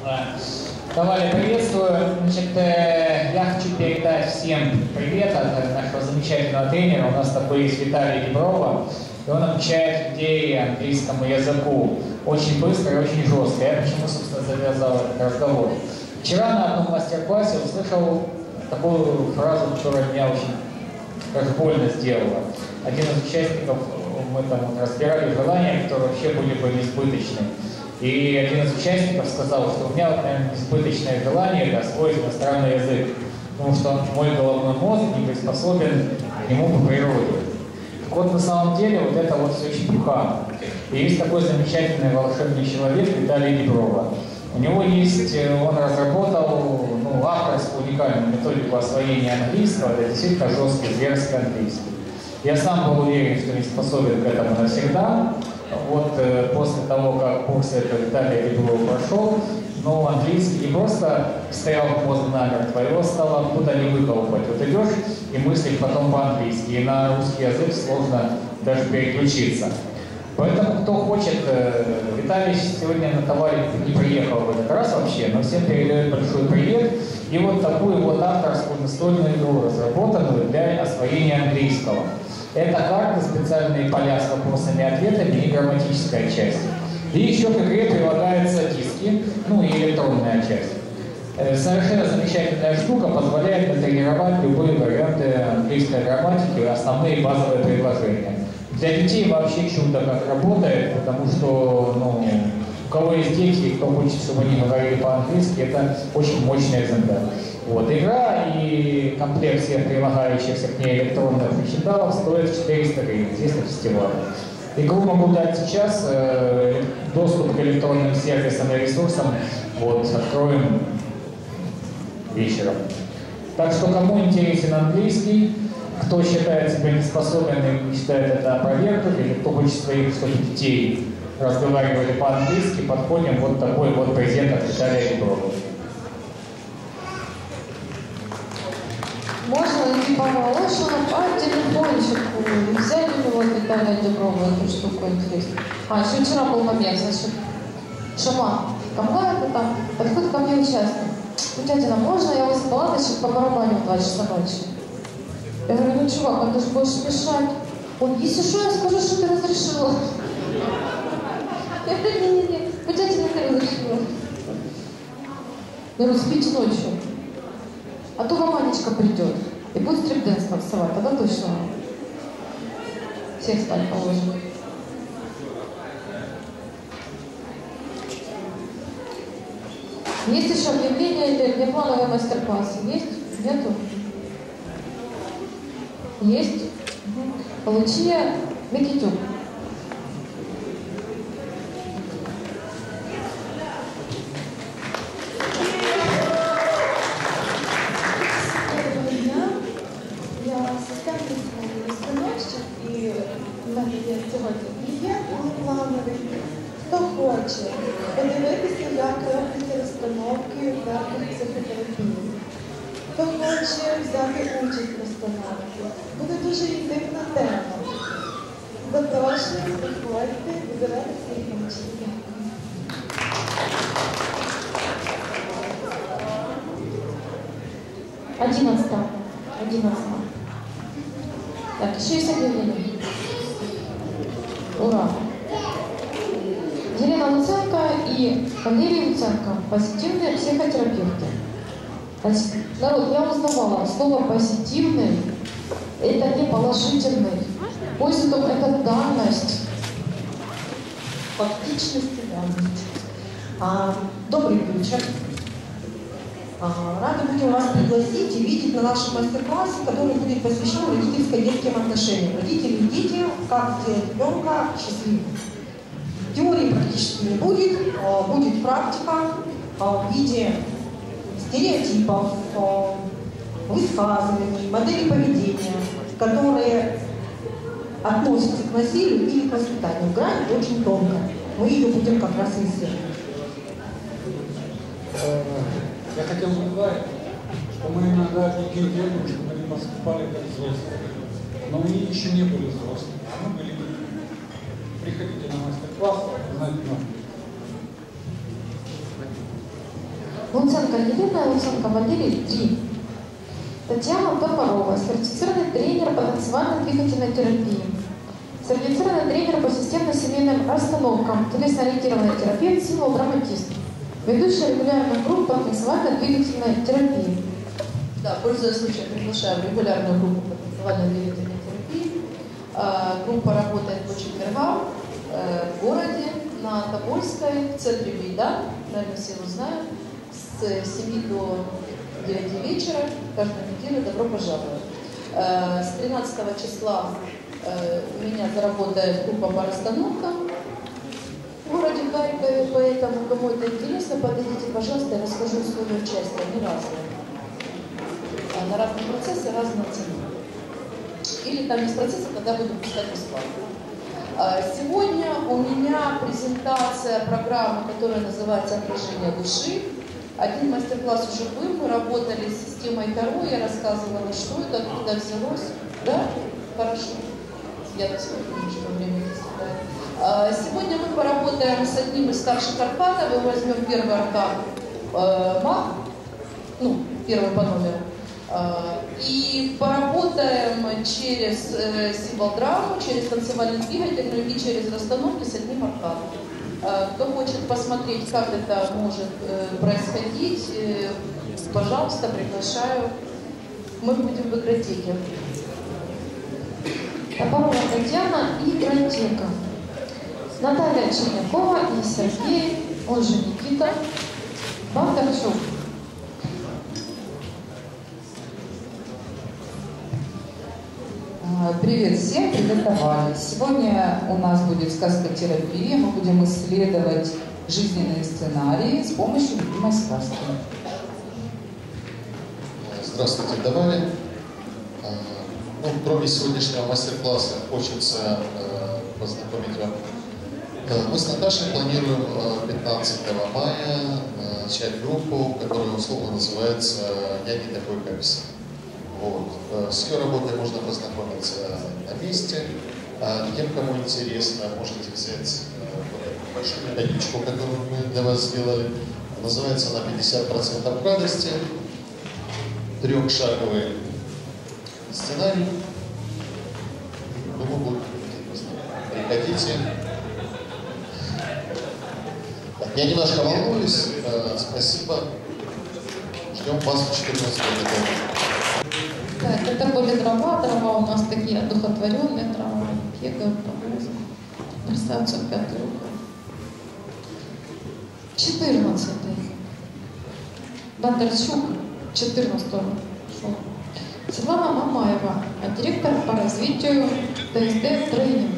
Да. Товарищи, приветствую. Значит, я хочу передать всем привет от нашего замечательного тренера. У нас такой есть Виталий Деброва. И он обучает людей английскому языку очень быстро и очень жестко. Я почему, собственно, завязал этот разговор. Вчера на одном мастер-классе услышал такую фразу, которая меня очень даже больно сделала. Один из участников, мы там разбирали желания, которые вообще были бы несбыточны. И один из участников сказал, что у меня, вот, наверное, несбыточное желание это освоить иностранный язык, потому что мой головной мозг не приспособен к нему по природе. Так вот, на самом деле, вот это вот все чепуха. И есть такой замечательный волшебный человек Виталий Деброва. У него есть, он разработал авторскую уникальную методику освоения английского, это действительно жесткий, зверский английский. Я сам был уверен, что не способен к этому навсегда. Вот после того, как курс этого Виталия Деброва прошел, но английский не просто стоял в мозг намертво, его стало откуда не выколупать. Вот идешь и мыслишь потом по-английски, и на русский язык сложно даже переключиться. Поэтому, кто хочет, Виталий сегодня на товаре не приехал в этот раз вообще, но всем передает большой привет. И вот такую вот авторскую настольную игру, разработанную для освоения английского. Это карты, специальные поля с вопросами и ответами и грамматическая часть. И еще к игре прилагаются диски, и электронная часть. Совершенно замечательная штука, позволяет натренировать любые варианты английской грамматики, основные базовые предложения. Для детей вообще чудо как работает, потому что, у кого есть дети, и кто хочет, чтобы они говорили по-английски, это очень мощный экземпляр. Вот, игра и комплект всех прилагающихся к ней электронных прочиталов стоит 400 гривен, здесь на фестивале. Игру могу дать сейчас, доступ к электронным сервисам и ресурсам откроем вечером. Так что, кому интересен английский, кто считает себя неспособным и считает это опровергнуть, или кто хочет своих, чтобы детей разговаривали по-английски, подходим вот такой вот презент от Виталия Деброва. Можно идти помоложе по телефончику. Взять у него Виталия Деброва эту штуку интересную. Еще вчера был момент, значит, Шаман, какая-то там подходит ко мне участник. Дядя, можно я вас палаточек по барабаню в 2 часа ночи? Я говорю, чувак, а ты же будешь мешать. Он, если что, я скажу, что ты разрешила. Я говорю, не-не-не, дядя не разрешила. Я говорю, спите ночью. А то вам Анечка придет и будет стрип-дэнс танцевать, тогда точно всех спать положим. Есть еще объявление или внеплановый мастер-класс? Есть? Нету? Есть? Получи Микитюк. Хто хоче подивитися, як робляться розстановки в психотерапії. Хто хоче взяти участь в розстановці. Буде дуже інтимна тема. Запрошую, приходьте, вибирайте свої участі. 11. Так, еще есть объявление. Ура! Елена Луценко и Валерий Луценко – позитивные психотерапевты. Народ, я узнавала, слово «позитивный» – это не положительный. Позитив – это данность. Фактичность и данность. Добрый вечер. Рады будем вас пригласить и видеть на нашем мастер-классе, который будет посвящен родительско-детским отношениям. Родители и дети, как сделать ребенка счастливым. Теории практически не будет, будет практика в виде стереотипов, высказываний, моделей поведения, которые относятся к насилию или к воспитанию. Грань очень тонкая. Мы ее будем как раз исследовать. Я хотел бы добавить, что мы иногда от детей требуем, чтобы они поступали как взрослые. Но мы еще не были взрослыми, а мы были детьми. Приходите на мастер-класс, узнать много. Луценко Елена и Луценко Валерий 3. Татьяна Топорова, сертифицированный тренер по танцевально-двигательной терапии. Сертифицированный тренер по системно-семейным расстановкам, телесно-ориентированной терапии, символ-драматист. Ведущая регулярных групп по танцевально-двигательной терапии. Да, пользуясь случаем, приглашаем регулярную группу по танцевально-двигательной терапии. Группа работает по четвергам в городе, на Тобольской, в центре Бейда, наверное, все его знают, с 7 до 9 вечера, каждую неделю добро пожаловать. С 13 числа у меня заработает группа по расстановкам в городе Харькове, поэтому, кому это интересно, подойдите, пожалуйста, я расскажу условия участия, они разные. На разные процессы разная цена. Или там есть процессы, когда буду писать бесплатно. Сегодня у меня презентация программы, которая называется «Отражение души». Один мастер-класс уже был, мы работали с системой Таро, я рассказывала, что это, откуда взялось. Да? Хорошо. Я так смотрю, что время не составляет. Сегодня мы поработаем с одним из старших арканов, мы возьмем первый аркан маг, ну, первый по номеру, и поработаем через символ драму, через танцевально-двигательную и через расстановки с одним арканом. Кто хочет посмотреть, как это может происходить, пожалуйста, приглашаю. Мы будем в игротеке. Топорова Татьяна и игротека. Наталья Чернякова и Сергей, он же Никита, Бондарчук. Привет всем, привет, товарищи. Сегодня у нас будет сказкотерапия. Мы будем исследовать жизненные сценарии с помощью любимой сказки. Здравствуйте, Давали. Кроме сегодняшнего мастер-класса хочется познакомить вам. Мы с Наташей планируем 15 мая начать группу, которая условно называется «Я не такой, как все». Вот. С ее работой можно познакомиться на месте. Тем, кому интересно, можете взять большую методичку, которую мы для вас сделали. Называется она «50% радости». Трехшаговый сценарий. Думаю, будет интересно. Приходите. Так, я немножко волнуюсь. Спасибо. Ждем вас в 14 году. Так, это были дрова. Дрова у нас такие одухотворенные дрова. Бегают по мозгу. Бросаются в пятую руку. 14-й. Бондарчук. 14-го. Светлана Мамаева, директор по развитию ТСД тренинг.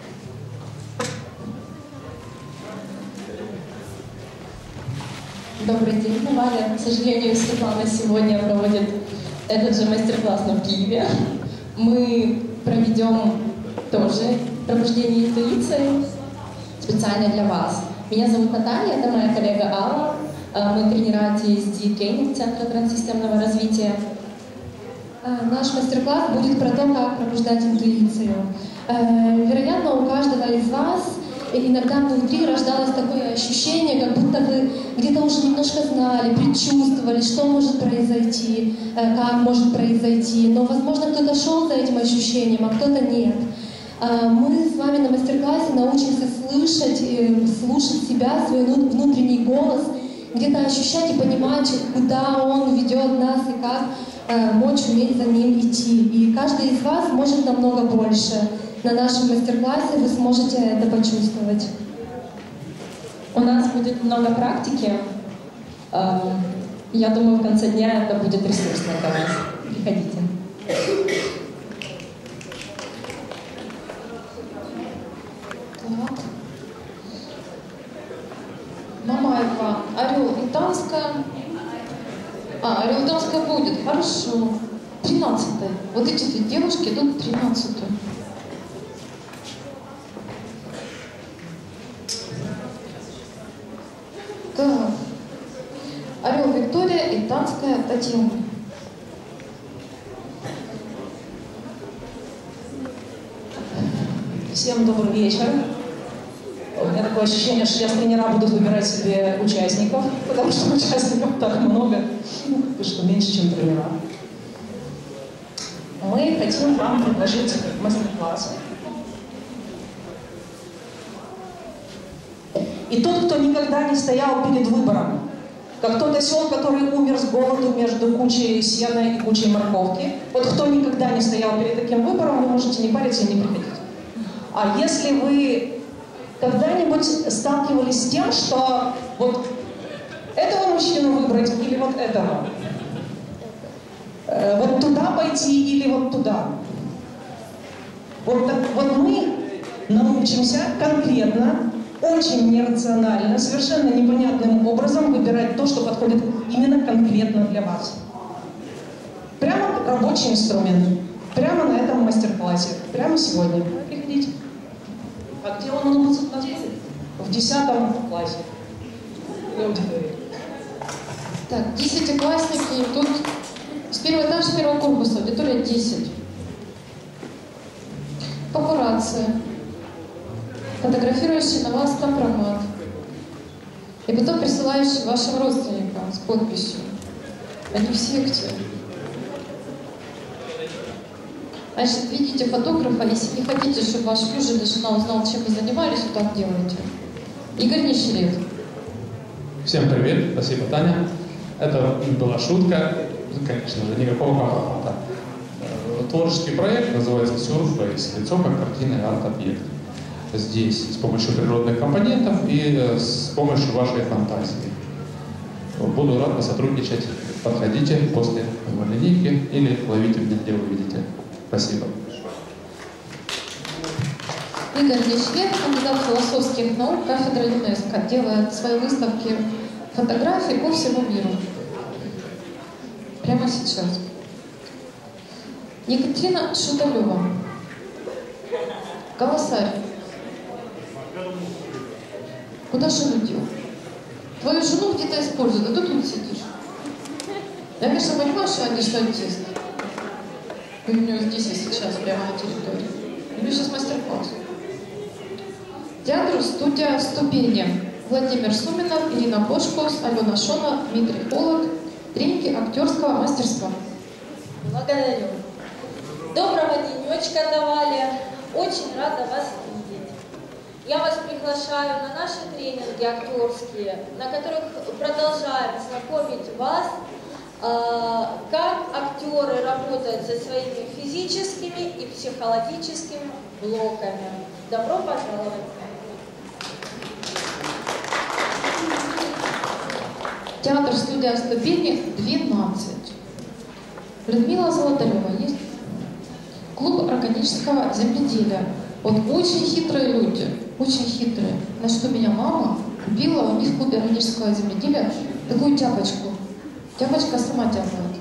Добрый день, Валя. К сожалению, Светлана сегодня проводит этот же мастер-класс, но в Киеве. Мы проведем тоже пробуждение интуиции специально для вас. Меня зовут Наталья, это моя коллега Алла. Мы тренера TSD тренинг Центра транссистемного развития. Наш мастер-класс будет про то, как пробуждать интуицию. Вероятно, у каждого из вас иногда внутри рождалось такое ощущение, как будто вы где-то уже немножко знали, предчувствовали, что может произойти, как может произойти. Но, возможно, кто-то шел за этим ощущением, а кто-то нет. Мы с вами на мастер-классе научимся слышать, слушать себя, свой внутренний голос, где-то ощущать и понимать, куда он ведет нас и как мочь уметь за ним идти. И каждый из вас может намного больше. На нашем мастер-классе вы сможете это почувствовать. У нас будет много практики. Я думаю, в конце дня это будет ресурсно для вас. Приходите. Так. Мамаева, Орел и Танская. Орел и Танская будет, хорошо. 13-й. Вот эти две девушки идут 13-ю. Так. Орел Виктория и Танская Татьяна. Всем добрый вечер. У меня такое такое ощущение, что сейчас тренера будут выбирать себе участников, потому что участников так много, что меньше, чем тренера. Мы хотим вам предложить мастер-класс. И тот, кто никогда не стоял перед выбором, как тот осел, который умер с голоду между кучей сена и кучей морковки, вот кто никогда не стоял перед таким выбором, вы можете не париться и не приходить. А если вы когда-нибудь сталкивались с тем, что вот этого мужчину выбрать или вот этого, вот туда пойти или вот туда, вот мы научимся конкретно, очень нерационально, совершенно непонятным образом выбирать то, что подходит именно конкретно для вас. Прямо как рабочий инструмент. Прямо на этом мастер-классе. Прямо сегодня. Приходите. А где он у нас будет? В 10 классе. Так, 10-классники тут с первого этажа, с первого корпуса, аудитория 10. Папарацци, фотографирующий на вас компромат, и потом присылающий вашим родственникам с подписью. Они в секте. Значит, видите фотографа, если не хотите, чтобы ваш муж или жена узнал, чем вы занимались, вот так делаете. Игорь Нищелет. Всем привет, спасибо, Таня. Это была шутка, конечно же, никакого компромата. Творческий проект называется Surface, лицо как картинный арт-объект. Здесь с помощью природных компонентов и с помощью вашей фантазии. Буду рад посотрудничать. Подходите после линейки или ловите меня, где вы видите. Спасибо. Игорь Нищелет, кандидат философских наук, кафедра ЮНЕСКО, делает свои выставки фотографий по всему миру. Прямо сейчас. Екатерина Шуталева. Голосарь. Куда жену дел? Твою жену где-то используют, а ты тут сидишь. Я, конечно, понимаю, что они что артист. Вы у него здесь и сейчас, прямо на территории. У него сейчас мастер-класс. Театр, студия «Ступени». Владимир Суминов, Ирина Бошкос, Алена Шона, Дмитрий Холод. Тренинги актерского мастерства. Благодарю. Доброго денечка давали. Очень рада вас видеть. Я вас приглашаю на наши тренинги актерские, на которых продолжаем знакомить вас, как актеры работают со своими физическими и психологическими блоками. Добро пожаловать! Театр, студия «Ступени», 12. Людмила Золотарева есть? Клуб органического земледелия. Вот очень хитрые люди, очень хитрые. На что меня мама купила у них в клубе органического земледелия такую тяпочку. Тяпочка сама тяпает.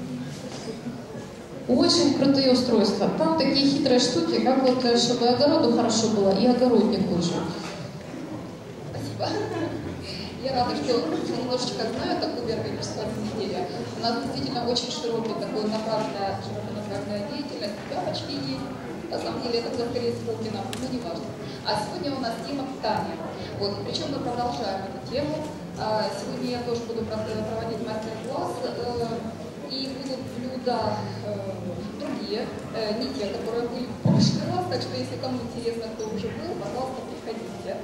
Очень крутые устройства. Там такие хитрые штуки, как вот, чтобы огороду хорошо было и огородник лучше. Спасибо. Я рада, что немножечко знаю о клубе органического земледелия. У нас действительно очень широкая широконаправленная деятельность. Тяпочки есть. На самом деле это было скорее Сколково, но не важно. А сегодня у нас тема питания. Вот, причем мы продолжаем эту тему. Сегодня я тоже буду проводить мастер-класс, и будут блюда другие, не те, которые были в прошлый раз. Так что если кому интересно, кто уже был, пожалуйста, приходите.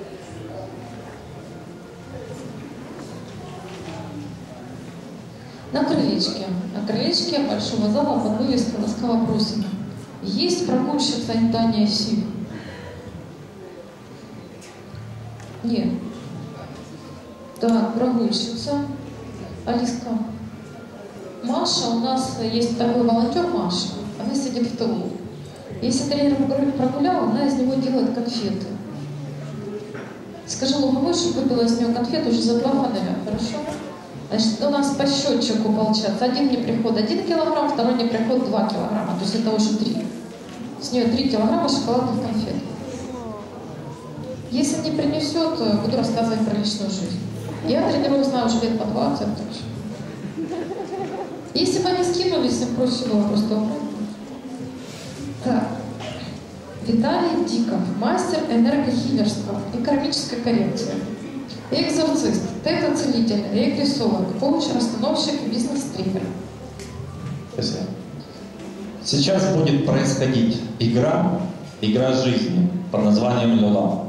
На крылечке большого зала под вывеской «Ласка вопросами». Есть прогульщица Таня Си? Нет. Так, прогульщица. Алиска. Маша, у нас есть такой волонтер Маша. Она сидит в тылу. Если тренер прогулял, она из него делает конфеты. Скажи луговой, чтобы выпила из нее конфет уже за 2 фонаря, хорошо? Значит, у нас по счетчику получается. Один неприход 1 килограмм, второй неприход 2 килограмма. То есть это уже 3. С нее 3 килограмма шоколадных конфет. Если не принесет, буду рассказывать про личную жизнь. Я тренирую, знаю, уже лет по 20. Так что. Если бы они скинулись, им проще было просто убрать. Так. Виталий Диков, мастер энергохилерства и кармической коррекции. Экзорцист, тета-целитель, регрессолог, коуч-расстановщик и бизнес-тренер. Спасибо. Сейчас будет происходить игра жизни под названием Люла.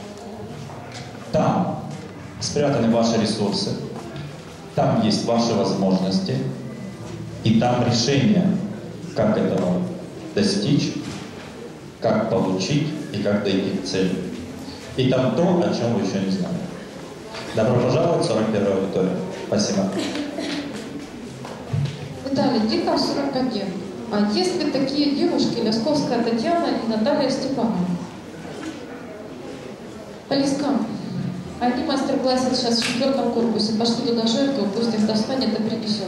Там спрятаны ваши ресурсы, там есть ваши возможности, и там решение, как этого достичь, как получить и как дойти к цели. И там то, о чем вы еще не знали. Добро пожаловать в 41-ю аудиторию. Спасибо. Виталий Диков, 41. А есть ли такие девушки, Лясковская Татьяна и Наталья Степанова? Алиска, они мастер-классы сейчас в 4-м корпусе. Пошли туда жертву, пусть их достанет и принесет.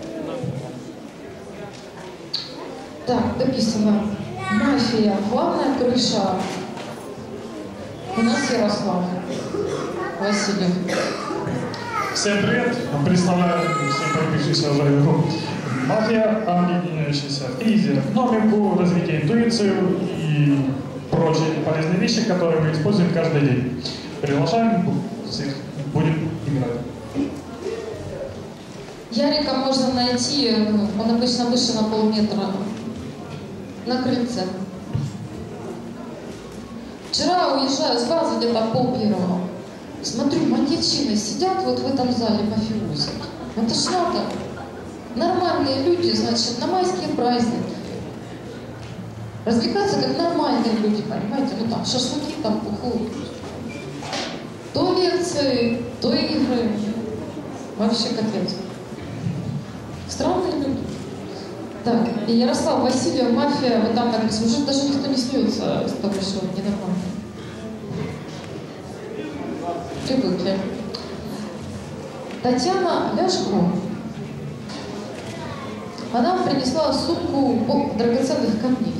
Так, дописываем. Мафия. Главная крыша. У нас Ярослав. Василий. Всем привет. Представляю всем прибывшихся в игру. Мафия, объединяющаяся в кризисе, экономику, развитие интуицию и прочие полезные вещи, которые мы используем каждый день. Приглашаем, всех будем играть. Ярика можно найти, он обычно выше на полметра, на крыльце. Вчера, уезжая с базы, где-то пол-первого, смотрю, маньячины сидят вот в этом зале мафиози. Это ж надо. Нормальные люди, значит, на майские праздники. Развлекаться как нормальные люди, понимаете? Ну там шашлыки, там пуху. То лекции, то игры. Вообще капец. Странные люди. Так, и Ярослав, Василий, мафия, вот там как уже даже никто не смеется с того, что ненормально. Привыкли. Татьяна Ляшко. Она принесла сумку драгоценных камней.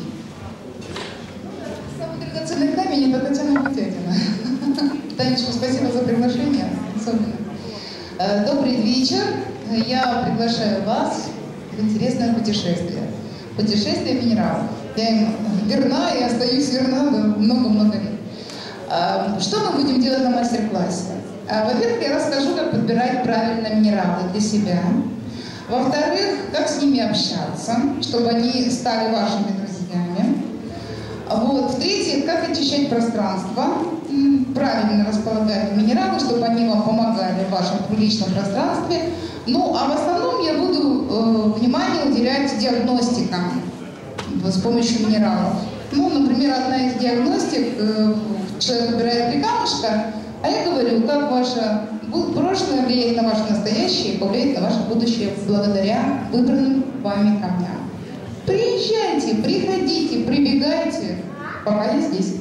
Самый драгоценный камень — это Татьяна Гутятина. Танечка, спасибо за приглашение. Добрый вечер. Я приглашаю вас в интересное путешествие. Путешествие минералов. Я им верна и остаюсь верна много-много лет. Что мы будем делать на мастер-классе? Во-первых, я расскажу, как подбирать правильно минералы для себя. Во-вторых, как с ними общаться, чтобы они стали вашими друзьями. Вот. В-третьих, как очищать пространство, правильно располагать минералы, чтобы они вам помогали в вашем личном пространстве. Ну, а в основном я буду внимание уделять диагностикам с помощью минералов. Ну, например, одна из диагностик, человек выбирает 3 камушка, а я говорю, как ваше прошлое влияет на ваше настоящее и повлияет на ваше будущее благодаря выбранным вами камням. Приезжайте, приходите, прибегайте, пока я здесь.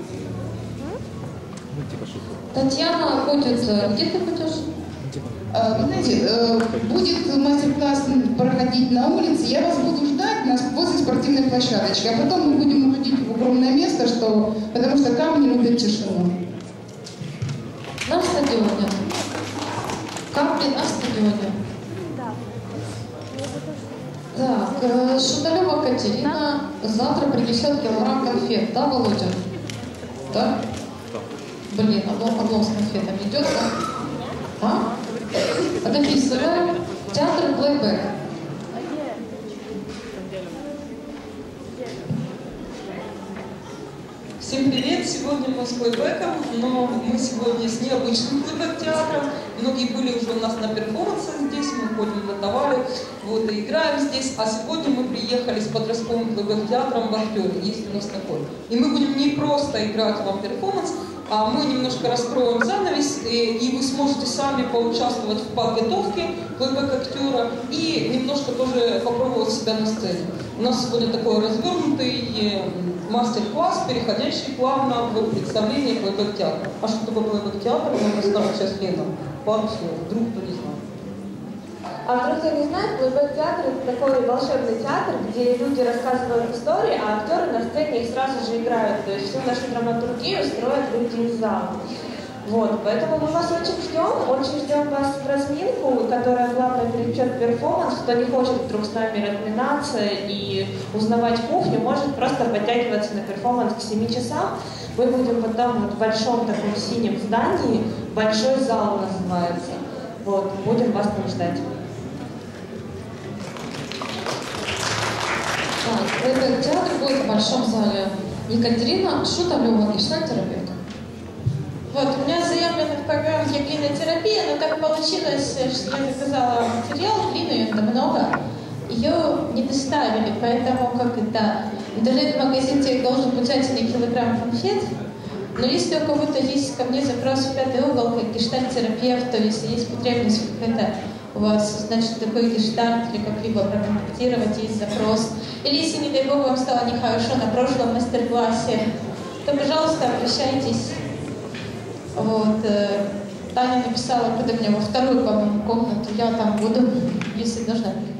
Татьяна ходит, где ты ходишь? Вы знаете, будет мастер-класс проходить на улице, я вас буду ждать возле спортивной площадочки, а потом мы будем уходить в огромное место, потому что камни любят тишину. На стадионе. Камни на стадионе. Так, Шуталева Катерина завтра принесет килограмм конфет, да, Володя? Да? Блин, облом с конфетами идет, да? А? Дописываем. Театр плейбэк. Всем привет! Сегодня мы с плейбэком, но мы сегодня с необычным плейбэк-театром. Многие были уже у нас на перформансах здесь, мы ходим на товары, вот, и играем здесь. А сегодня мы приехали с подростковым плейбэк-театром в актере, есть у нас такой. И мы будем не просто играть вам перформанс, а мы немножко раскроем занавес, и вы сможете сами поучаствовать в подготовке плейбэк-актера и немножко тоже попробовать себя на сцене. У нас сегодня такой развернутый мастер-класс, переходящий плавно в представление плейбэк-театра. А что такое плейбэк-театр, нам расскажет сейчас Лена. Пару слов, вдруг кто не знает. А вдруг кто не знает, плейбэк-театр — это такой волшебный театр, где люди рассказывают истории, а актеры на сцене их сразу же играют. То есть всю нашу драматургию строят люди из зала. Вот, поэтому мы вас очень ждем вас в разминку, которая плавно плавно перейдет перформанс. Кто не хочет вдруг с нами разминаться и узнавать кухню, может просто подтягиваться на перформанс к 7 часам. Мы будем потом вот в большом таком синем здании, большой зал называется. Вот, будем вас там ждать. Так, этот театр будет в большом зале. Екатерина Шуталева, гештальт-терапевт. Вот, у меня заявлена в программе глинотерапия, но так получилось, что я заказала материал, глину ее много, ее не доставили, поэтому как это, в интернет-магазине должен быть 1 килограмм конфет, но если у кого-то есть ко мне запрос в 5-й угол, как гештальт-терапевт, то если есть потребность как это, у вас, значит, такой гештальт или как-либо проконтактировать, есть запрос, или если, не дай бог, вам стало нехорошо на прошлом мастер-классе, то, пожалуйста, обращайтесь. Вот, Таня написала, когда меня во 2-ю, по-моему, комнату, я там буду, если должна.